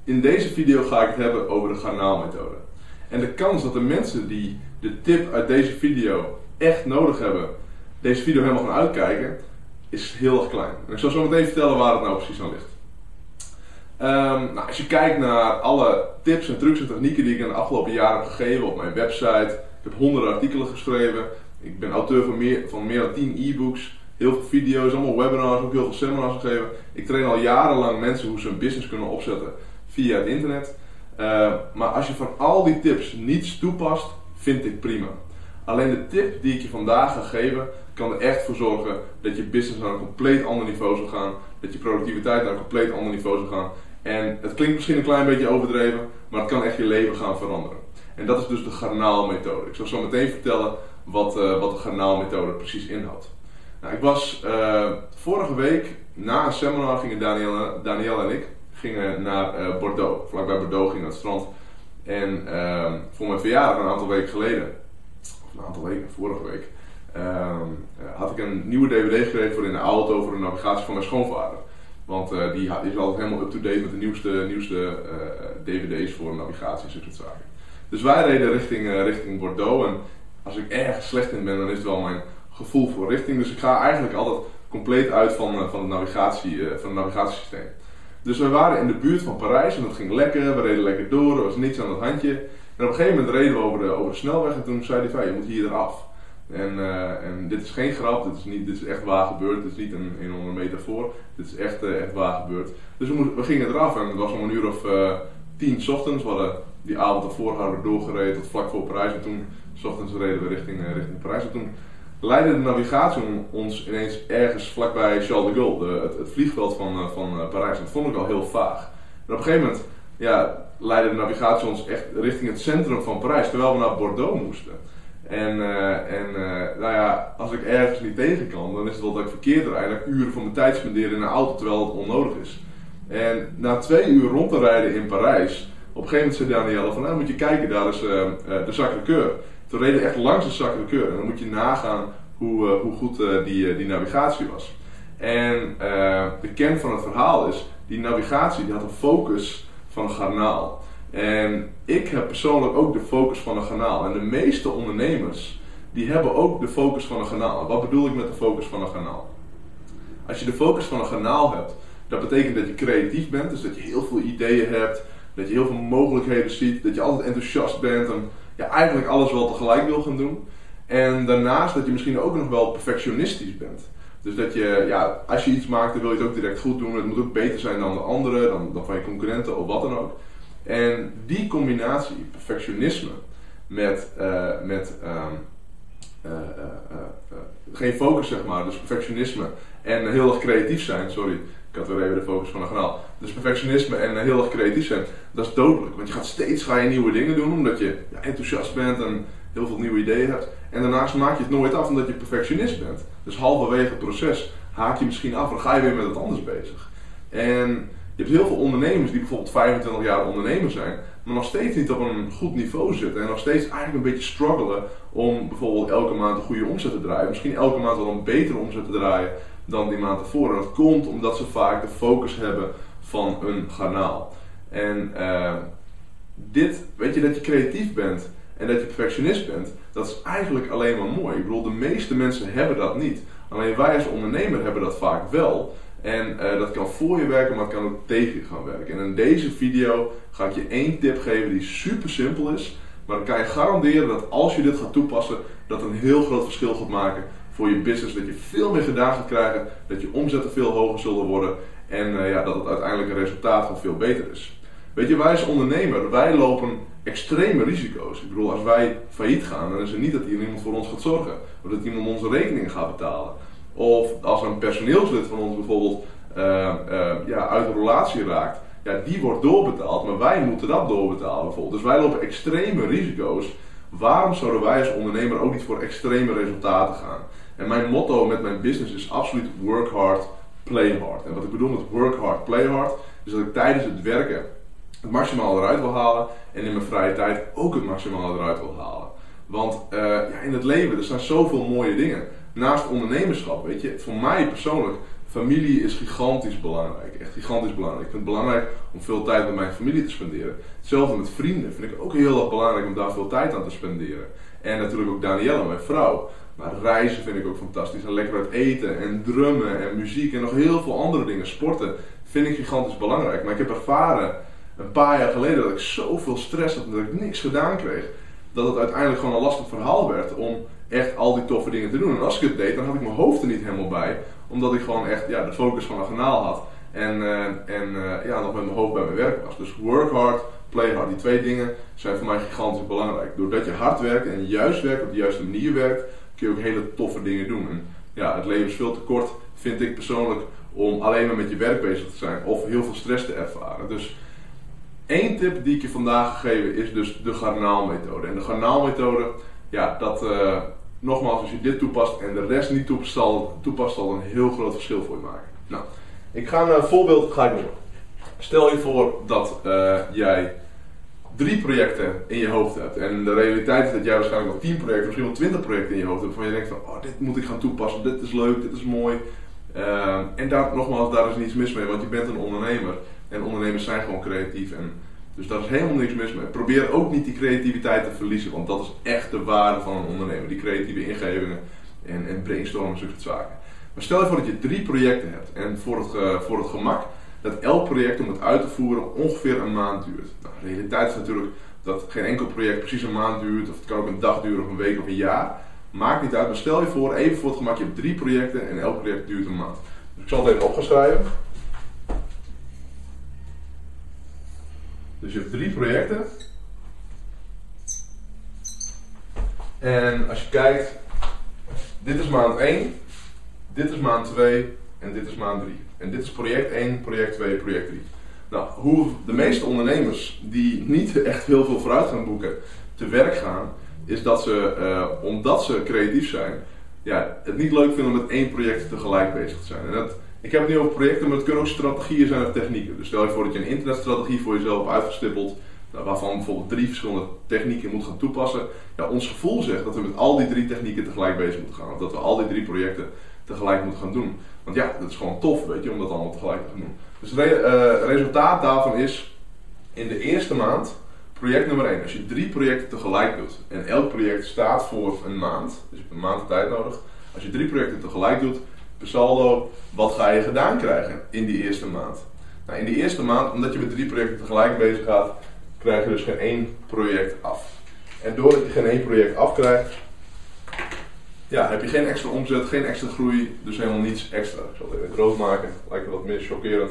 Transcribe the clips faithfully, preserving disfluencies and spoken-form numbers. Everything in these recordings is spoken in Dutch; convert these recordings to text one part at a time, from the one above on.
In deze video ga ik het hebben over de garnaalmethode. En de kans dat de mensen die de tip uit deze video echt nodig hebben, deze video helemaal gaan uitkijken, is heel erg klein. En ik zal zo meteen vertellen waar het nou precies aan ligt. Um, nou, als je kijkt naar alle tips en trucs en technieken die ik in de afgelopen jaren heb gegeven op mijn website, ik heb honderden artikelen geschreven, ik ben auteur van meer, van meer dan tien e-books, heel veel video's, allemaal webinars, ook heel veel seminars gegeven. Ik train al jarenlang mensen hoe ze een business kunnen opzetten via het internet. Uh, maar als je van al die tips niets toepast, vind ik prima. Alleen de tip die ik je vandaag ga geven, kan er echt voor zorgen dat je business naar een compleet ander niveau zal gaan. Dat je productiviteit naar een compleet ander niveau zal gaan. En het klinkt misschien een klein beetje overdreven, maar het kan echt je leven gaan veranderen. En dat is dus de garnaalmethode. Ik zal zo meteen vertellen wat, uh, wat de garnaalmethode precies inhoudt. Nou, ik was uh, vorige week na een seminar, gingen Danielle, Danielle en ik gingen naar uh, Bordeaux. Vlakbij Bordeaux gingen naar het strand. En uh, voor mijn verjaardag een aantal weken geleden, of een aantal weken, vorige week, uh, had ik een nieuwe D V D gekregen voor in de auto voor de navigatie van mijn schoonvader. Want uh, die, die is altijd helemaal up-to-date met de nieuwste, nieuwste uh, D V D's voor navigatie en zulke zaken. Dus wij reden richting, uh, richting Bordeaux en als ik ergens slecht in ben, dan is het wel mijn gevoel voor richting. Dus ik ga eigenlijk altijd compleet uit van, uh, van, het navigatie, uh, van het navigatiesysteem. Dus we waren in de buurt van Parijs en dat ging lekker, we reden lekker door, er was niets aan het handje. En op een gegeven moment reden we over de, over de snelweg en toen zei hij van, je moet hier eraf. En, uh, en dit is geen grap, dit is, niet, dit is echt waar gebeurd, dit is niet een enorme metafoor, dit is echt, uh, echt waar gebeurd. Dus we, moest, we gingen eraf en het was om een uur of uh, tien 's ochtends, we hadden die avond ervoor hadden we doorgereden tot vlak voor Parijs en toen 's ochtends reden we richting, uh, richting Parijs. En toen leidde de navigatie ons ineens ergens vlakbij Charles de Gaulle, de, het, het vliegveld van, uh, van uh, Parijs. En dat vond ik al heel vaag. En op een gegeven moment ja, leidde de navigatie ons echt richting het centrum van Parijs, terwijl we naar Bordeaux moesten. En, uh, en uh, nou ja, als ik ergens niet tegen kan, dan is het wel dat ik verkeerd rijd en dat ik uren van mijn tijd spendeer in een auto terwijl het onnodig is. En na twee uur rond te rijden in Parijs, op een gegeven moment zei Danielle van, nou moet je kijken, daar is uh, uh, de Sacré-Cœur. Toen reden we echt langs de Sacré-Cœur en dan moet je nagaan hoe, uh, hoe goed uh, die, uh, die navigatie was. En uh, de kern van het verhaal is, die navigatie die had een focus van een garnaal. En ik heb persoonlijk ook de focus van een garnaal. En de meeste ondernemers, die hebben ook de focus van een garnaal. Wat bedoel ik met de focus van een garnaal? Als je de focus van een garnaal hebt, dat betekent dat je creatief bent. Dus dat je heel veel ideeën hebt, dat je heel veel mogelijkheden ziet, dat je altijd enthousiast bent en ja, eigenlijk alles wel tegelijk wil gaan doen. En daarnaast dat je misschien ook nog wel perfectionistisch bent. Dus dat je, ja, als je iets maakt, dan wil je het ook direct goed doen. Het moet ook beter zijn dan de anderen, dan, dan van je concurrenten of wat dan ook. En die combinatie, perfectionisme, met, uh, met um, uh, uh, uh, uh, geen focus zeg maar, dus perfectionisme en heel erg creatief zijn, sorry, ik had weer even de focus van een kanaal. Dus perfectionisme en heel erg creatief zijn, dat is dodelijk. Want je gaat steeds ga je nieuwe dingen doen, omdat je ja, enthousiast bent en heel veel nieuwe ideeën hebt. En daarnaast maak je het nooit af omdat je perfectionist bent. Dus halverwege het proces haak je misschien af en dan ga je weer met wat anders bezig. En je hebt heel veel ondernemers die bijvoorbeeld vijfentwintig jaar ondernemer zijn, maar nog steeds niet op een goed niveau zitten. En nog steeds eigenlijk een beetje struggelen om bijvoorbeeld elke maand een goede omzet te draaien. Misschien elke maand wel een betere omzet te draaien dan die maand ervoor. En dat komt omdat ze vaak de focus hebben van een garnaal. En uh, dit, weet je, dat je creatief bent en dat je perfectionist bent, dat is eigenlijk alleen maar mooi. Ik bedoel, de meeste mensen hebben dat niet. Alleen wij als ondernemer hebben dat vaak wel. En uh, dat kan voor je werken, maar het kan ook tegen je gaan werken. En in deze video ga ik je één tip geven die super simpel is. Maar dan kan je garanderen dat als je dit gaat toepassen, dat een heel groot verschil gaat maken voor je business. Dat je veel meer gedaan gaat krijgen, dat je omzetten veel hoger zullen worden. En uh, ja, dat het uiteindelijk een resultaat gewoon veel beter is. Weet je, wij als ondernemer, wij lopen extreme risico's. Ik bedoel, als wij failliet gaan, dan is het niet dat hier iemand voor ons gaat zorgen. Of dat iemand onze rekeningen gaat betalen. Of als een personeelslid van ons bijvoorbeeld uh, uh, ja, uit een relatie raakt, ja, die wordt doorbetaald, maar wij moeten dat doorbetalen bijvoorbeeld. Dus wij lopen extreme risico's. Waarom zouden wij als ondernemer ook niet voor extreme resultaten gaan? En mijn motto met mijn business is absoluut work hard, play hard. En wat ik bedoel met work hard, play hard, is dat ik tijdens het werken het maximaal eruit wil halen en in mijn vrije tijd ook het maximaal eruit wil halen. Want uh, ja, in het leven, er zijn zoveel mooie dingen. Naast ondernemerschap, weet je, voor mij persoonlijk Familie is gigantisch belangrijk, echt gigantisch belangrijk. Ik vind het belangrijk om veel tijd met mijn familie te spenderen. Hetzelfde met vrienden vind ik ook heel erg belangrijk om daar veel tijd aan te spenderen. En natuurlijk ook Danielle, mijn vrouw. Maar reizen vind ik ook fantastisch. En lekker uit eten en drummen en muziek en nog heel veel andere dingen. Sporten vind ik gigantisch belangrijk. Maar ik heb ervaren een paar jaar geleden dat ik zoveel stress had en dat ik niks gedaan kreeg. Dat het uiteindelijk gewoon een lastig verhaal werd om echt al die toffe dingen te doen. En als ik het deed, dan had ik mijn hoofd er niet helemaal bij. Omdat ik gewoon echt ja, de focus van een kanaal had. En, uh, en uh, ja, nog met mijn hoofd bij mijn werk was. Dus work hard, play hard. Die twee dingen zijn voor mij gigantisch belangrijk. Doordat je hard werkt en juist werkt, op de juiste manier werkt, kun je ook hele toffe dingen doen. En ja, het leven is veel te kort, vind ik persoonlijk, om alleen maar met je werk bezig te zijn of heel veel stress te ervaren. Dus één tip die ik je vandaag gegeven is dus de garnaalmethode. En de garnaalmethode, ja, dat uh, nogmaals, als je dit toepast en de rest niet toepast, zal, toepast, zal een heel groot verschil voor je maken. Nou, ik ga een voorbeeld ga ik noemen. Stel je voor dat uh, jij drie projecten in je hoofd hebt. En de realiteit is dat jij waarschijnlijk wel tien projecten, misschien wel twintig projecten in je hoofd hebt. Waarvan je denkt van, oh, dit moet ik gaan toepassen, dit is leuk, dit is mooi. Uh, en daar, nogmaals, daar is niets mis mee, want je bent een ondernemer. En ondernemers zijn gewoon creatief. En dus daar is helemaal niks mis mee. Probeer ook niet die creativiteit te verliezen, want dat is echt de waarde van een ondernemer. Die creatieve ingevingen en, en brainstormen en zulke zaken. Maar stel je voor dat je drie projecten hebt. En voor het, uh, voor het gemak, dat elk project om het uit te voeren ongeveer een maand duurt. Nou, de realiteit is natuurlijk dat geen enkel project precies een maand duurt. Of het kan ook een dag duren of een week of een jaar. Maakt niet uit, maar stel je voor, even voor het gemak, je hebt drie projecten en elk project duurt een maand. Dus ik zal het even op gaan schrijven. Dus je hebt drie projecten. En als je kijkt, dit is maand één, dit is maand twee en dit is maand drie. En dit is project één, project twee, project drie. Nou, hoe de meeste ondernemers die niet echt heel veel vooruitgang boeken te werk gaan, is dat ze, uh, omdat ze creatief zijn, ja, het niet leuk vinden om met één project tegelijk bezig te zijn. En dat, ik heb het nu over projecten, maar het kunnen ook strategieën zijn of technieken. Dus stel je voor dat je een internetstrategie voor jezelf hebt uitgestippeld, nou, waarvan bijvoorbeeld drie verschillende technieken moet gaan toepassen. Ja, ons gevoel zegt dat we met al die drie technieken tegelijk bezig moeten gaan. Of dat we al die drie projecten tegelijk moeten gaan doen. Want ja, dat is gewoon tof, weet je, om dat allemaal tegelijk te gaan doen. Dus het re uh, resultaat daarvan is, in de eerste maand, project nummer één. Als je drie projecten tegelijk doet en elk project staat voor een maand, dus je hebt een maand de tijd nodig. Als je drie projecten tegelijk doet, per saldo, wat ga je gedaan krijgen in die eerste maand? Nou, in die eerste maand, omdat je met drie projecten tegelijk bezig gaat, krijg je dus geen één project af. En doordat je geen één project afkrijgt, ja, heb je geen extra omzet, geen extra groei, dus helemaal niets extra. Ik zal het even rood maken, lijkt me wat meer chockerend.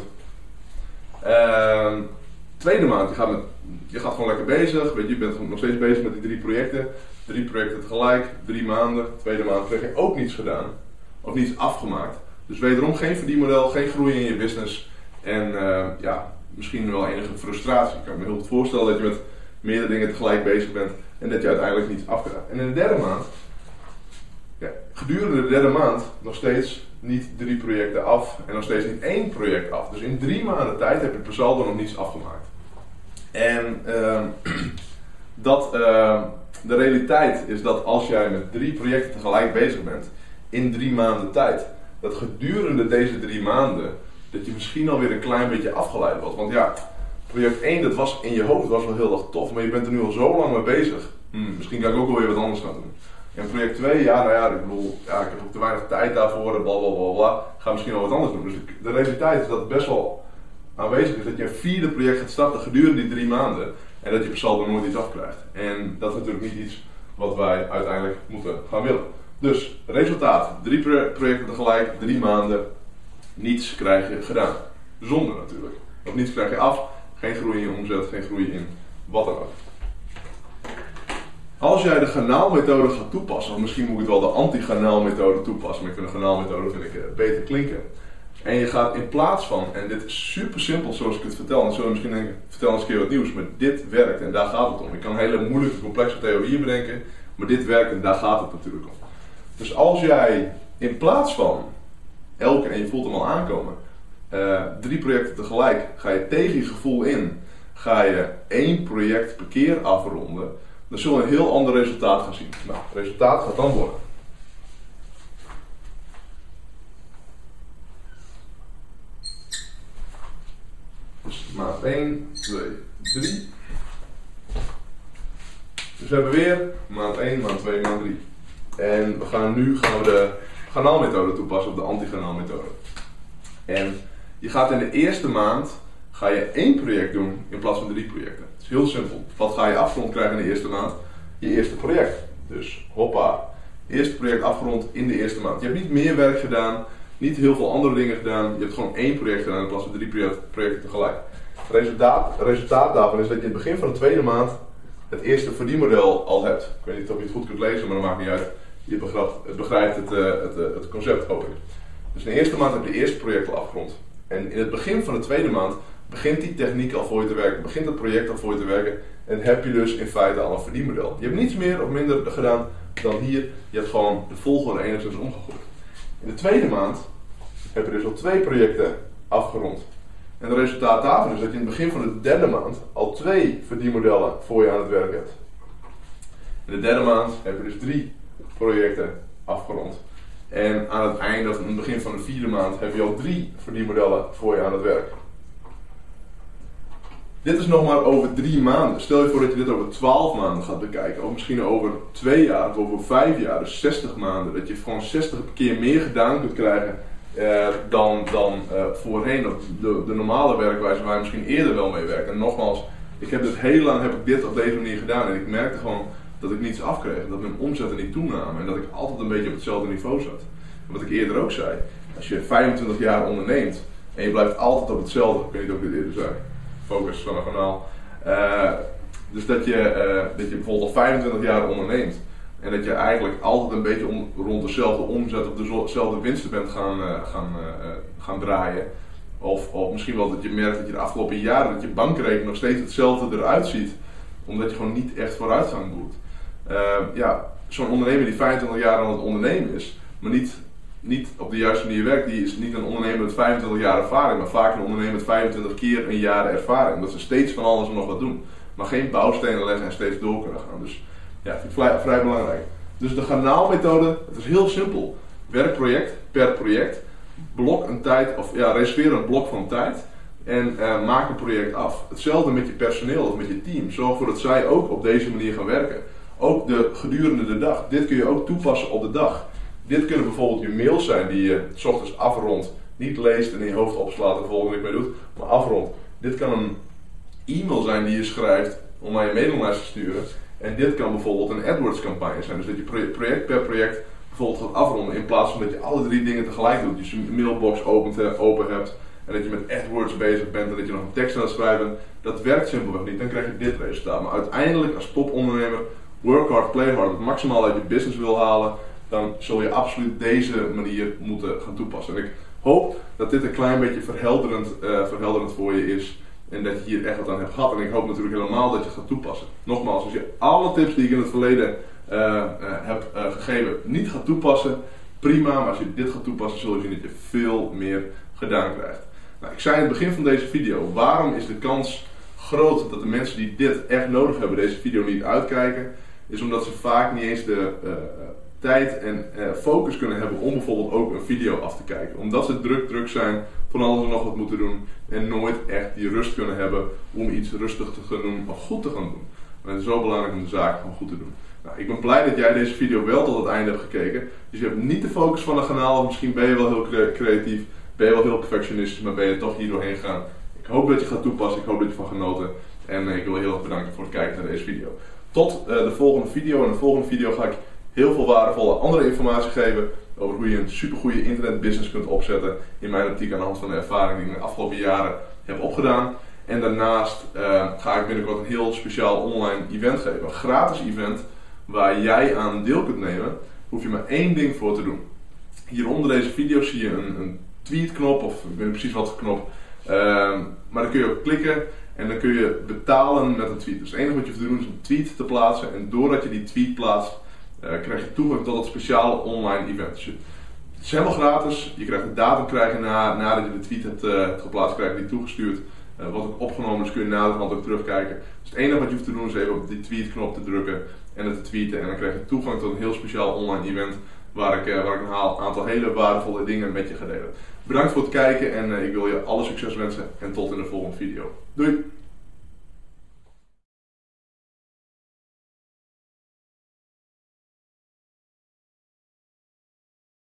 Uh, tweede maand, je gaat, met, je gaat gewoon lekker bezig, weet je, je bent nog steeds bezig met die drie projecten. Drie projecten tegelijk, drie maanden. Tweede maand krijg je ook niets gedaan, of niets afgemaakt. Dus wederom geen verdienmodel, geen groei in je business en uh, ja, misschien wel enige frustratie. Ik kan me heel goed voorstellen dat je met meerdere dingen tegelijk bezig bent en dat je uiteindelijk niets afkrijgt. En in de derde maand, ja, gedurende de derde maand nog steeds niet drie projecten af en nog steeds niet één project af. Dus in drie maanden tijd heb je per saldo nog niets afgemaakt. En uh, dat, uh, de realiteit is dat als jij met drie projecten tegelijk bezig bent in drie maanden tijd, dat gedurende deze drie maanden dat je misschien alweer een klein beetje afgeleid wordt. Want ja, project één, dat was in je hoofd was wel heel erg tof, maar je bent er nu al zo lang mee bezig. Hmm, misschien kan ik ook wel weer wat anders gaan doen. En project twee, ja, nou ja, ik bedoel, ja, ik heb ook te weinig tijd daarvoor, bla bla bla bla. Ga misschien wel wat anders doen. Dus de realiteit is dat het best wel aanwezig is dat je een vierde project gaat starten gedurende die drie maanden. En dat je per saldo nooit iets afkrijgt. En dat is natuurlijk niet iets wat wij uiteindelijk moeten gaan willen. Dus, resultaat, drie projecten tegelijk, drie maanden, niets krijg je gedaan. Zonde natuurlijk. Want niets krijg je af, geen groei in je omzet, geen groei in wat dan ook. Als jij de garnaalmethode gaat toepassen, of misschien moet ik het wel de anti-garnaalmethode toepassen, maar ik vind de garnaalmethode vind ik uh, beter klinken. En je gaat in plaats van, en dit is super simpel zoals ik het vertel, en dan zullen we misschien denken, vertel eens een keer wat nieuws, maar dit werkt en daar gaat het om. Ik kan hele moeilijke, complexe theorieën bedenken, maar dit werkt en daar gaat het natuurlijk om. Dus als jij in plaats van elke, en je voelt hem al aankomen, uh, drie projecten tegelijk, ga je tegen je gevoel in, ga je één project per keer afronden, dan zul je een heel ander resultaat gaan zien. Nou, het resultaat gaat dan worden. maand één, twee, drie. Dus we hebben weer maand één, maand twee, maand drie. En we gaan nu gaan we de garnaalmethode toepassen, of de anti-garnaalmethode. En je gaat in de eerste maand ga je één project doen in plaats van drie projecten. Het is heel simpel. Wat ga je afgerond krijgen in de eerste maand? Je eerste project. Dus hoppa. Eerste project afgerond in de eerste maand. Je hebt niet meer werk gedaan, niet heel veel andere dingen gedaan. Je hebt gewoon één project gedaan in plaats van drie projecten tegelijk. Het resultaat, het resultaat daarvan is dat je in het begin van de tweede maand het eerste verdienmodel al hebt. Ik weet niet of je het goed kunt lezen, maar dat maakt niet uit. Je begrijpt, begrijpt het, uh, het, uh, het concept, hoop ik. Dus in de eerste maand heb je het eerste project al afgerond. En in het begin van de tweede maand begint die techniek al voor je te werken, begint het project al voor je te werken en heb je dus in feite al een verdienmodel. Je hebt niets meer of minder gedaan dan hier, je hebt gewoon de volgorde enigszins omgegooid. In de tweede maand heb je dus al twee projecten afgerond. En het resultaat daarvan is dat je in het begin van de derde maand al twee verdienmodellen voor je aan het werk hebt. In de derde maand heb je dus drie projecten afgerond. En aan het einde, of in het begin van de vierde maand, heb je al drie verdienmodellen voor je aan het werk. Dit is nog maar over drie maanden. Stel je voor dat je dit over twaalf maanden gaat bekijken. Of misschien over twee jaar of over vijf jaar, dus zestig maanden. Dat je gewoon zestig keer meer gedaan kunt krijgen eh, dan, dan uh, voorheen. De, de normale werkwijze waar je misschien eerder wel mee werkt. En nogmaals, ik heb dit heel lang heb ik dit op deze manier gedaan. En ik merkte gewoon dat ik niets afkreeg. Dat mijn omzetten niet toenamen. En dat ik altijd een beetje op hetzelfde niveau zat. En wat ik eerder ook zei. Als je vijfentwintig jaar onderneemt en je blijft altijd op hetzelfde. Ik weet niet of ik dit eerder zei. Focus van een kanaal. Uh, dus dat je, uh, dat je bijvoorbeeld al vijfentwintig jaar onderneemt en dat je eigenlijk altijd een beetje om, rond dezelfde omzet of dezelfde winsten bent gaan, uh, gaan, uh, gaan draaien. Of, of misschien wel dat je merkt dat je de afgelopen jaren dat je bankrekening nog steeds hetzelfde eruit ziet, omdat je gewoon niet echt vooruitgang boekt. Uh, ja, zo'n ondernemer die vijfentwintig jaar aan het ondernemen is, maar niet niet op de juiste manier werkt, die is niet een ondernemer met vijfentwintig jaar ervaring, maar vaak een ondernemer met vijfentwintig keer een jaar ervaring. Dat ze steeds van alles en nog wat doen, maar geen bouwstenen leggen en steeds door kunnen gaan. Dus ja, vind ik vrij, vrij belangrijk. Dus de garnaalmethode, het is heel simpel. Werk project per project, blok een tijd, of ja, reserveer een blok van tijd en uh, maak een project af. Hetzelfde met je personeel of met je team. Zorg ervoor dat zij ook op deze manier gaan werken. Ook de, gedurende de dag. Dit kun je ook toepassen op de dag. Dit kunnen bijvoorbeeld je mails zijn die je 's ochtends afrondt, niet leest en in je hoofd opslaat en de volgende week mee doet, maar afrondt. Dit kan een e-mail zijn die je schrijft om naar je mailinglijst te sturen. En dit kan bijvoorbeeld een AdWords campagne zijn. Dus dat je project per project bijvoorbeeld gaat afronden in plaats van dat je alle drie dingen tegelijk doet. Dus je mailbox opent, open hebt en dat je met AdWords bezig bent en dat je nog een tekst aan het schrijven bent. Dat werkt simpelweg niet, dan krijg je dit resultaat. Maar uiteindelijk als topondernemer, work hard, play hard, het maximaal uit je business wil halen, dan zul je absoluut deze manier moeten gaan toepassen. En ik hoop dat dit een klein beetje verhelderend, uh, verhelderend voor je is en dat je hier echt wat aan hebt gehad. En ik hoop natuurlijk helemaal dat je het gaat toepassen. Nogmaals, als je alle tips die ik in het verleden uh, uh, heb uh, gegeven niet gaat toepassen, prima. Maar als je dit gaat toepassen, zul je zien dat je veel meer gedaan krijgt. Nou, ik zei in het begin van deze video, waarom is de kans groot dat de mensen die dit echt nodig hebben deze video niet uitkijken, is omdat ze vaak niet eens de uh, tijd en uh, focus kunnen hebben om bijvoorbeeld ook een video af te kijken. Omdat ze druk druk zijn, van alles en nog wat moeten doen en nooit echt die rust kunnen hebben om iets rustig te gaan doen of goed te gaan doen. Maar het is zo belangrijk om de zaak gewoon goed te doen. Nou, ik ben blij dat jij deze video wel tot het einde hebt gekeken. Dus je hebt niet de focus van een kanaal, of misschien ben je wel heel creatief, ben je wel heel perfectionistisch, maar ben je toch hier doorheen gegaan. Ik hoop dat je gaat toepassen, ik hoop dat je van genoten en uh, ik wil je heel erg bedanken voor het kijken naar deze video. Tot uh, de volgende video. In de volgende video ga ik heel veel waardevolle andere informatie geven over hoe je een supergoeie internetbusiness kunt opzetten. In mijn optiek aan de hand van de ervaring die ik de afgelopen jaren heb opgedaan. En daarnaast uh, ga ik binnenkort een heel speciaal online event geven. Een gratis event waar jij aan deel kunt nemen. Hoef je maar één ding voor te doen. Hier onder deze video zie je een, een tweetknop of ik weet niet precies wat voor knop. Uh, maar dan kun je op klikken. En dan kun je betalen met een tweet. Dus het enige wat je hoeft te doen is een tweet te plaatsen. En doordat je die tweet plaatst, uh, krijg je toegang tot het speciale online event. Dus je, het is helemaal gratis. Je krijgt een datum krijgen na, nadat je de tweet hebt uh, geplaatst, krijg je die toegestuurd. Uh, wat ook opgenomen is, kun je naderhand ook terugkijken. Dus het enige wat je hoeft te doen is even op die tweetknop te drukken en het te tweeten. En dan krijg je toegang tot een heel speciaal online event. waar ik, uh, waar ik een aantal hele waardevolle dingen met je ga delen. Bedankt voor het kijken en uh, ik wil je alle succes wensen en tot in de volgende video. Doei!